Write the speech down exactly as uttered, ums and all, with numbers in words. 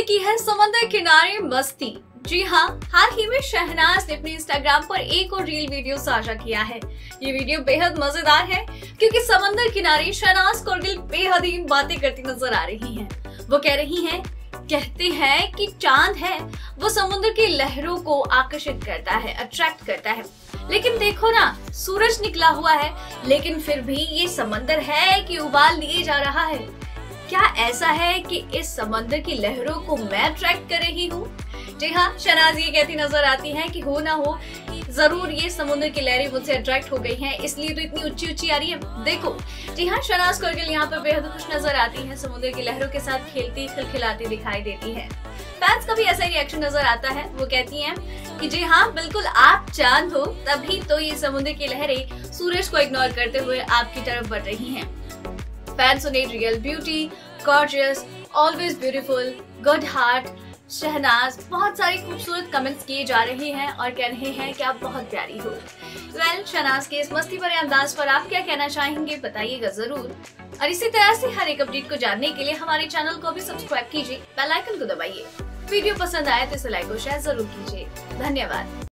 की है समंदर किनारे मस्ती। जी हाँ, हाल ही में शहनाज ने अपने इंस्टाग्राम पर एक और रील वीडियो साझा किया है। ये वीडियो बेहद मजेदार है क्योंकि समंदर किनारे शहनाज कौरगिल बेहदीन बातें करती नजर आ रही हैं। वो कह रही हैं, कहते हैं कि चांद है वो समुद्र की लहरों को आकर्षित करता है, अट्रैक्ट करता है, लेकिन देखो ना, सूरज निकला हुआ है लेकिन फिर भी ये समंदर है कि उबाल लिए जा रहा है। क्या ऐसा है कि इस समंदर की लहरों को मैं अट्रैक्ट कर रही हूँ? जी हाँ, शहनाज ये कहती नजर आती हैं कि हो ना हो जरूर ये समुद्र की लहरें मुझसे अट्रैक्ट हो गई हैं, इसलिए तो इतनी ऊंची ऊंची आ रही है। देखो, जी हाँ, शहनाज कौरगिल यहाँ पर बेहद खुश नजर आती है, समुद्र की लहरों के साथ खेलती खिलखिलाती दिखाई देती है। फैंस का भी ऐसा ही रिएक्शन नजर आता है। वो कहती हैं कि जी हाँ, बिल्कुल आप चांद हो, तभी तो ये समुद्र की लहरें सूरज को इग्नोर करते हुए आपकी तरफ बढ़ रही हैं। फैंस ने real beauty, gorgeous, always beautiful, good heart, Shehnaaz, बहुत सारे खूबसूरत कमेंट्स किए जा रहे हैं और कह रहे हैं कि आप बहुत प्यारी हो। वेल, शहनाज के इस मस्ती भरे अंदाज पर आप क्या कहना चाहेंगे, बताइएगा जरूर। और इसी तरह से हर एक अपडेट को जानने के लिए हमारे चैनल को भी सब्सक्राइब कीजिए, बेल आइकन को दबाइए। वीडियो पसंद आए तो इसे लाइक और शेयर जरूर कीजिए। धन्यवाद।